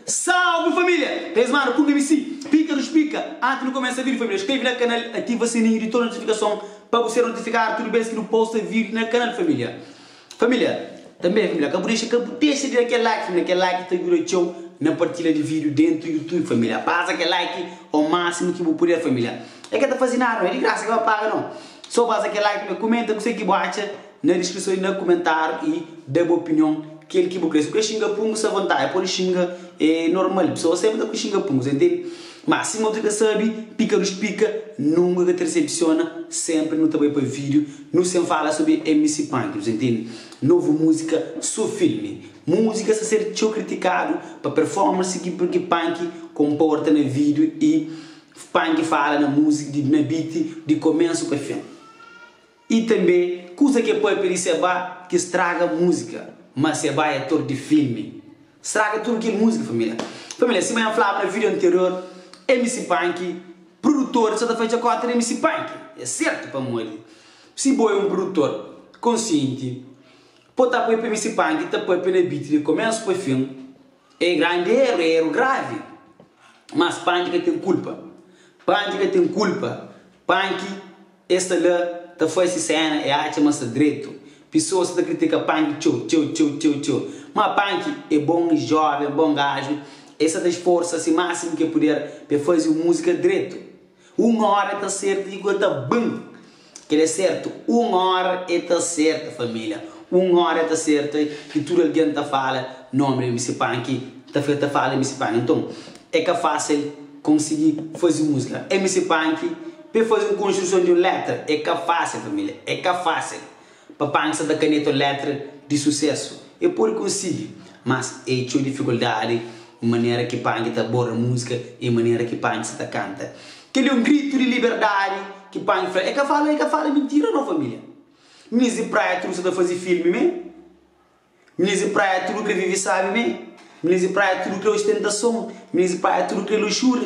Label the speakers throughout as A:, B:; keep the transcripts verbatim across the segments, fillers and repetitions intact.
A: Salve família! Tens mano, Punga M C, pica nos pica. Antes de começar a vídeo, família, inscreve no canal, ativa o sininho de toda a notificação para você notificar tudo bem que não posta vídeo no canal, família. Família, também família, acabou de deixar, deixa de aquele like, família, aquele like te ajuda show na partilha de vídeo dentro do YouTube, família. Passa aquele like ao máximo que vou poder, família. É que tá fazendo nada, não é de graça que vai pagar, não. Só passa aquele like, comenta o que você que baixa na descrição e no comentário e dê a opinião. Aquele que você porque xinga pungo se vontade, por xinga é normal, pessoa sempre dá com xinga pungo, entende? Mas se não te sabe, pica nos pica, nunca te recepciona, sempre no também para vídeo, não se fala sobre M C Punk, entende? Novo música, só filme, música se ser tão criticado para performance que porque Punk comporta no vídeo e Punk fala na música, de, na beat, de começo para fim. E também, coisa que pode perceber que estraga a música. Mas você vai ator de filme. Estraga tudo que é música, família. Família, se eu falava no vídeo anterior, M C Punk, produtor, só está feito a quatro M C Punk. É certo para morrer. Se você é um produtor consciente, pode estar para o M C Punk, está para o beat de começo para o fim. É grande erro, é erro grave. Mas Punk tem culpa. Punk tem culpa. Punk, esta lá, está fazendo cena, é arte, mas é direito. Pessoas que criticam Punk, tchau, tchau, tchau, tchau, tchau. Mas Punk é bom, jovem, bom gajo. Essa das forças, o máximo que puder, para fazer música direito. Uma hora está certo e outra bum. Que é certo, uma hora está certo, família. Uma hora está certo e tudo alguém está fala, nome M C Punk, está feita fala M C Punk. Então, é que é fácil conseguir fazer música. M C Punk, para fazer uma construção de uma letra, é que é fácil, família. É que é fácil. Para Punk da caneta letra de sucesso. Eu pode conseguir, mas é uma dificuldade, a maneira que Punk está borra música e a maneira que Punk está canta. Aquele é um grito de liberdade que Punk fala. É que fala, é que fala mentira, não, família. Meninas de praia, tudo está fazer filme, mesmo. Meninas de praia, tudo que vive sabe, mesmo. Meninas de praia, tudo que é ostentação. Meninas de praia, tudo que é luxúria.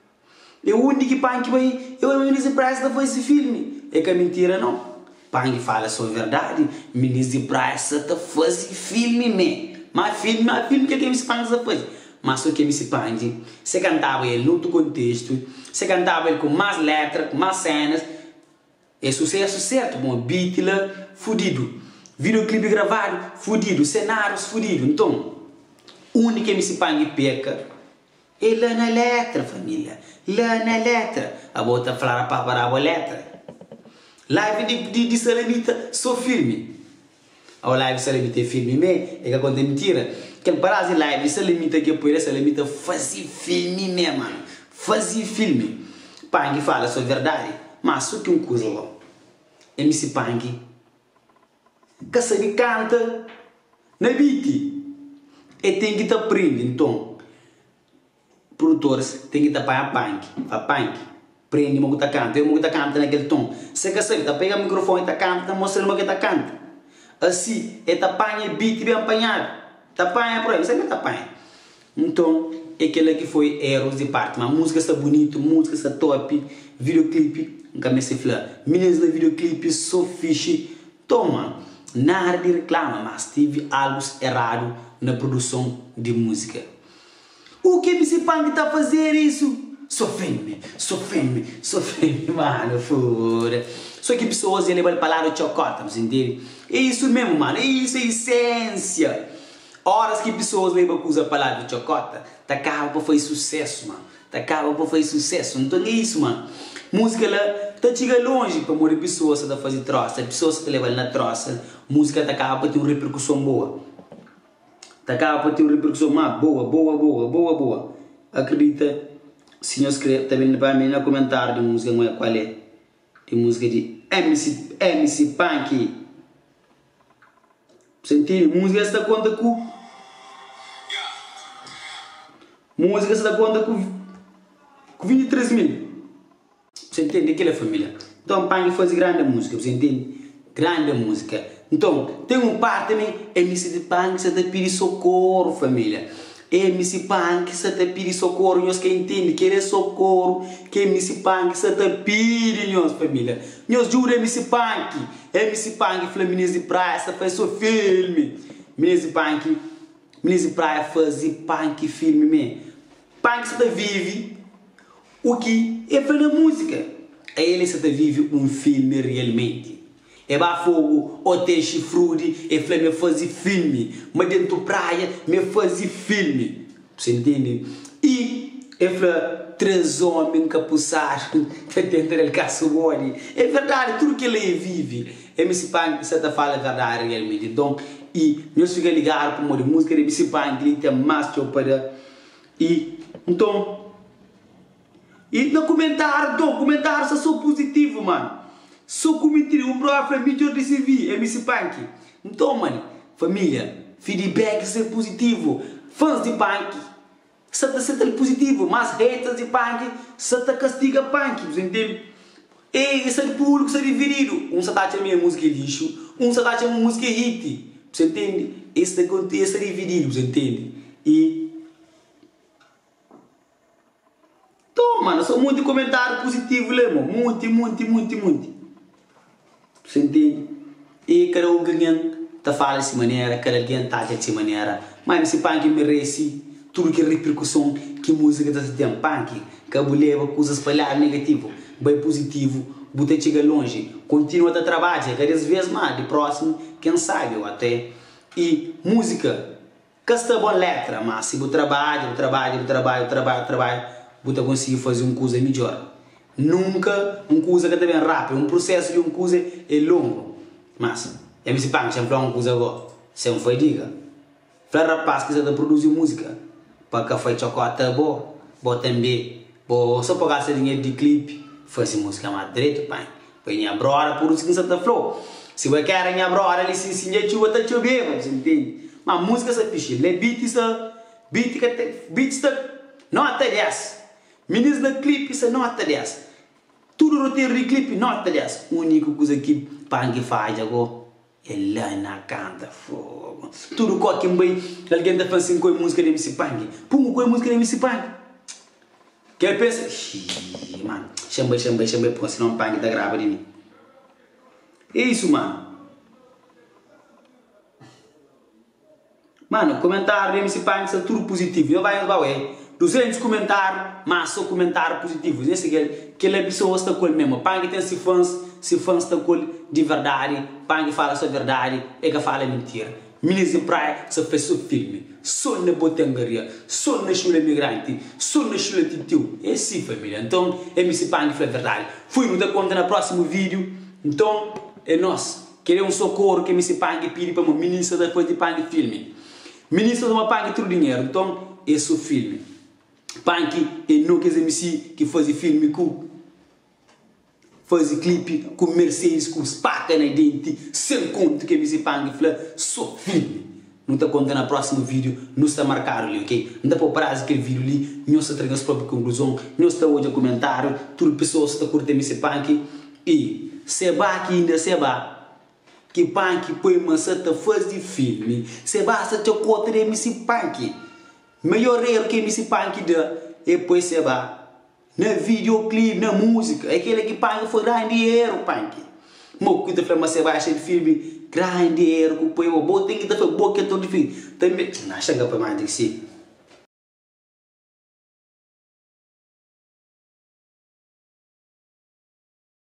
A: É o único que Punk vai. Eu, meninas de praia, está fazendo filme. É que é mentira, não. Punk fala só a verdade, meninos de praia está fazendo filme, man. Mas filme, mas filme que é que M C Punk está fazendo? Mas só que M C Punk, você cantava ele no outro contexto, você cantava ele com mais letras, com mais cenas, é sucesso certo, bom, beat lá, fudido, videoclipe gravado, fudido, cenários fudido. Então, o único M C Punk peca é lá na letra, família, lá na letra. A bota falar para parar a letra. Live de, de, de Salamita, só filme. A live de Salamita é filme, mesmo. É que acontece mentira. Quem parece live de Salamita que apoia Salamita fazia filme mesmo, mano. Fazia filme. Punk fala só a verdade. Mas só que um coisa lá. M C Punk. Que sabe canta. Na beat. E tem que te aprender. Então, produtores tem que te apanhar Punk. Fala Punk. Prende uma que canta, eu uma que canta naquele tom. Você quer saber, tá pega o microfone, tá canta, mostra uma que tá canta. Assim, é tá apanha beat bem apanhado. Tá apanha por aí, você que tá apanha. Então, é aquele que foi erros de parte. Mas a música está bonita, a música está top, videoclipe, nunca me se fala. Meninas no videoclipe, só fixe. Toma, nada de reclama, mas tive algo errado na produção de música. O que M C Punk tá a fazer isso? Sofrendo-me, sofrendo-me, sofrendo-me, mano, fora. Só que pessoas ele vai falar o chocota, você entende? É isso mesmo, mano, é isso, é essência. Horas que pessoas vêm para usar a palavra chocota, tá acaba para fazer sucesso, mano. Tá acaba para fazer sucesso, então é isso, mano. Música lá, tá chega longe para morrer pessoas a fazer troça, pessoas que levam na troça, música tá acaba para ter uma repercussão boa. Tá acaba para ter uma repercussão mais boa, boa, boa, boa, boa. Acredita? Se não escreve também para mim no comentário de música, não é qual é? De música de M C, M C Punk. Você entende? Música essa conta com. Música essa conta com. Com vinte e três mil. Você entende? Aquela família. Então Punk faz grande música, você entende? Grande música. Então, tem um par também. M C Punk, você está pedindo socorro, família. M C Punk, você te pede socorro, nós que entende, querer socorro, que M C Punk, você te pede, nós família. Nós jura M C Punk, M C Punk, fala meninas de praia, você faz seu filme. Meninas de Punk, Ministro praia fazer punk filme me. Punk se vive o que é para a música. É ele se vive um filme realmente. É para fogo, hotel chifrude, é para me fazer filme. Mas dentro da praia, me fazer filme. Você entende? E é para três homens encapuçados dentro do caçugone. É verdade, tudo que ele vive. É M C Punk, você está falando a verdade realmente. Então, e nós ficamos ligados para uma música de M C Punk, ele tem mais para. E, então, e no comentário, documentário, só sou positivo, mano. Sou comentário, o próprio mídia de C V, M C Punk. Então, mano, família, feedback ser positivo. Fãs de Punk, você está sendo positivo, mas haters de Punk, você está castiga Punk, você entende? E esse é de público, esse é dividido. Um está achando minha música lixo, um está achando música hit, você entende? Esse é dividido, você entende? E então, mano, sou muito comentário positivo, lembro? Muito, muito, muito, muito. Você entende? E cada um ganha, tá fala dessa maneira, cada alguém tá dessa maneira. Mas se Punk merece tudo que é repercussão que música está tendo. Punk, que a mulher coisas espalhar negativo, bem positivo, botar chega longe, continua a trabalhar, cada vez mais, de próximo, quem sabe, ou até. E música, que está boa letra, mas se o trabalho, o trabalho, o trabalho, o trabalho, o trabalho, você conseguir fazer uma coisa melhor. Nunca uma coisa que também é rápido, um processo de uma coisa é longo. Mas, M C Punk sempre fala uma coisa agora, sem foi diga. Fala rapaz que você produzir música, para que foi chocolate bom, bom também, bom só pagar esse dinheiro de clipe, fazer música mais direito, pai. Põe minha brora por isso que você falou. Se você quer minha brora, ele se ensina chuva, tá chovendo, você entende? Mas música é fixe, le beat está, beat que beat está, não até dez. Ministro da clipe, isso é nota dez. Tudo roteiro de clipe, nota dez. A única coisa que Punk faz agora é lá na canta fogo. Tudo qualquer bem, alguém está fazendo com a música de M C Punk. Pum, com a música de M C Punk. Quer pensar? Mano, chama, chama, chama, porque senão o Punk está grave de mim. É isso, mano. Mano, comentário de M C Punk é tudo positivo. Eu vai, vai, duzentos comentários, mas só comentários positivos. Esse que aquela pessoa está com ele mesmo. Punk tem se fãs, se fãs estão com ele de verdade. Punk fala só verdade, é que fala mentira. Ministro de praia, só fez o filme. Só na botangaria, só na chula migrante, só na chula titio. É assim, família. Então, M C Punk foi verdade. Fui no dar conta no próximo vídeo. Então, é nós. Queremos um socorro que M C Punk pede para o ministro depois de Punk filme. Ministro de uma Punk tudo dinheiro. Então, esse é o filme. Punk é nunca M C que faz filme com faz clipe com Mercedes com espaca na dente sem conta que M C Punk fala só filme. Não está contando no próximo vídeo, não está marcado ali, ok? Não dá para parar aquele vídeo ali, não está trazendo a própria conclusão, não está hoje a comentário, tudo pessoas está curtindo M C Punk e seba que ainda seba que Punk põe uma certa faz de filme, seba se te conta de M C Punk. Melhor erro que M C Punk dá é depois você vai na videoclipe, na música. Aquele que Punk foi grande erro, Punk. Mas que tu fala, mas você vai achar de filme grande erro, que põe o bom, tem que ter boca todo filme. Também, não chega para mais de si.